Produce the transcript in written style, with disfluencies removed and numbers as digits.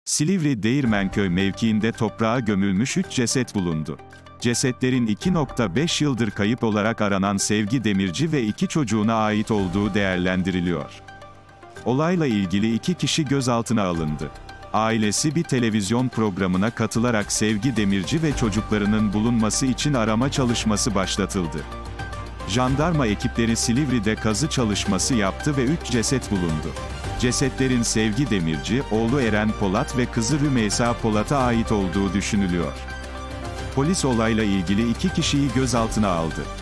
Silivri Değirmenköy mevkiinde toprağa gömülmüş 3 ceset bulundu. Cesetlerin 2,5 yıldır kayıp olarak aranan Sevgi Demirci ve 2 çocuğuna ait olduğu değerlendiriliyor. Olayla ilgili 2 kişi gözaltına alındı. Ailesi bir televizyon programına katılarak Sevgi Demirci ve çocuklarının bulunması için arama çalışması başlatıldı. Jandarma ekipleri Silivri'de kazı çalışması yaptı ve 3 ceset bulundu. Cesetlerin Sevgi Demirci, oğlu Eren Polat ve kızı Rümeysa Polat'a ait olduğu düşünülüyor. Polis olayla ilgili 2 kişiyi gözaltına aldı.